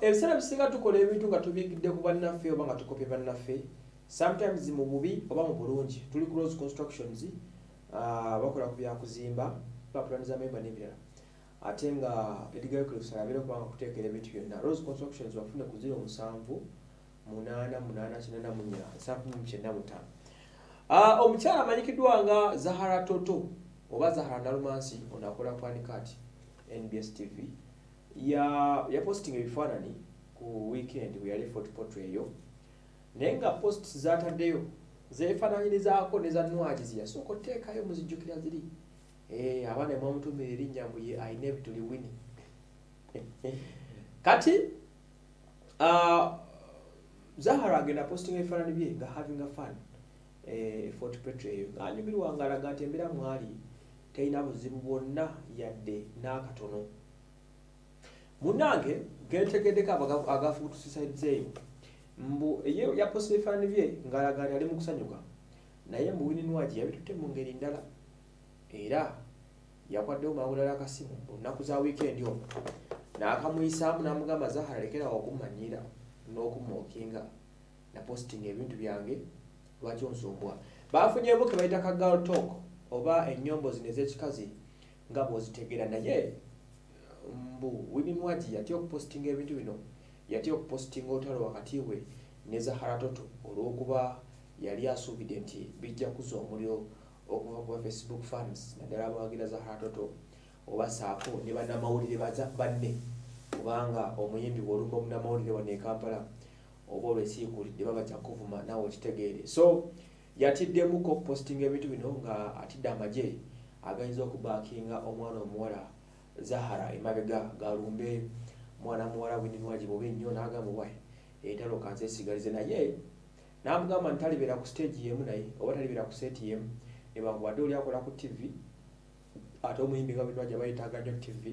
ebisera bisinga tukola ebintu nga tubigidde ku bannaffe oba nga tukopye bannaffe sometimes mu bubi oba mu bulungi. Tuli ku Rose Constructions bakola ku byakuzimba bapulaniza memba n'ebirala ate nga edigayo kulusala abera kubanga kuteekera ebintu byonna. Rose Constructions bafune ku 0788889475. Omukyala amanyikiddwa nga Zahara Toto oba Zahara Nalumansi ono akola ku Anikati NBS TV ya posting ebifaananyi ku weekend we yali photo portrait eyo naye nga posts zataddeyo zeefaananyirizaako ne za Nwaji ziyasooka oteekayo muzijjukira ziri abaana mwamutuumira erinnya mbu ye ayina ebituli Winnie kati Zahara agenda posting ebifaananyi bye nga having a fun photo portrait eyo ng'anyumirwa ng'alaga nti embeera mwali terina buzibu bwonna yadde n'akatono. Munange gentegeddeko agafuutusisaidde eyo mbu eyo yaposita ebifaananyi bye ng'alaga nti ali mu kusanyuka naye mbu Winnie Nwaji yabitutte mu ngeri ndala era yakwaddeho mawulala akasimu olunaku za weekend omwo n'akamuyisaamu n'amugamba Zahara lekerawo okumanyira n'okumookinga na posting ebintu byange lwaki onsumbwa. Bafunyeemu ke bayita ka girl talk oba ennyombo zino ez'ekikazi nga bw'ozitegeera naye mbu Winnie Nwaji yatya okupostinga ebintu bino yatya okupostinga olutalo wakati we ne Zahara Toto olw'okuba yali asuubidde nti bijja kuzza omuliro okuva ku Facebook fans naddala abawagira Zahara Toto oba saako ne bannamawulire banne kubanga omuyimbi bw'olumba omunnamawulire wano e Kampala oba olwesiikuulidde babajja kuvuma naawe okitegeere. So yatiddemuko okupostinga ebintu bino nga atidde amagye agayinza okubaakinga omwana omuwala Zahara emabega galumbe mwana muwala Winnie Nwaji bubi nnyo n'agamba wayi entalo kanzeesigalize naye n'amugamba nti talibeera ku stage yemu naye oba talibeera ku set yemu ne bankubadde oli akola ku TV ate omuyimbi nga Winnie Nwaji abayetaaga nnyo TV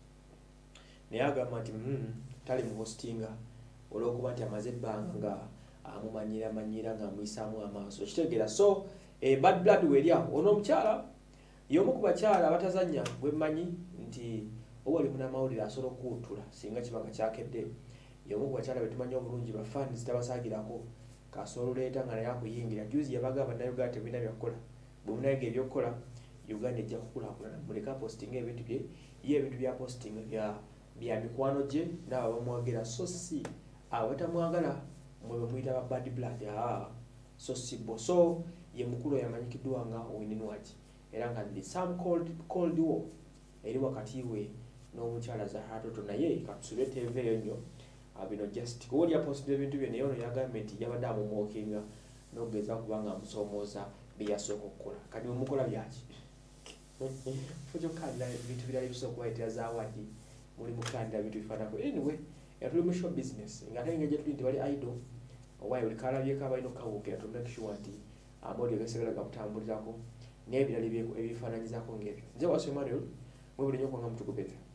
naye agamba nti tali mu hostinga olw'okuba nti amaze ebbanga nga amumanyira ng'amuyisaamu amaaso okitegeera. So bad blood weri awo ono omukyala y'omu ku bakyala abatazannya bwe mmanyi nti oba oli munnamawulire asobola okuwuttula singa kibanga kyakedde y'omu ku bakyala be tumanyi obulungi ba fans tabasaagirako kasobola oleeta nga naye akuyingira juzi yabagamba bannayuganda tebirina byakukola bwe munayiga ebyokukola Uganda ejja kukulaakulana muleka postinga ebintu bye ye ebintu bya posting bya mikwano gye n'abo bamwagira so si abatamwagala mwe bamuyita ba bad blood so si bo. So ye mukulu yamanyikiddwa nga Winnie Nwaji era nga ndi some cold war eri wakati we n'omukyala Zahara Toto naye katusube TV eyo nnyo bino just kuba oli yapostinga ebintu bye naye ono yagambye nti yabadde amumwokinga n'okugeza kubanga amusoomooza bye yasooka okukola kati mukola byaki fujokandira ebintu birala ebisooka okubayitira zaawadi muli mukandira bintu bifaanako anyway tuli mu show business nga ate engeri gye tuli nti bali idol owaye buli kalabyeko abalina okukawukira to make sure nti amawulire gasigala gakutambulirako n'ebirala ebifaananyizaako ng'ebyo. Nze Wasu Emmanuel mwebuli nnyo kubanga mutugobera.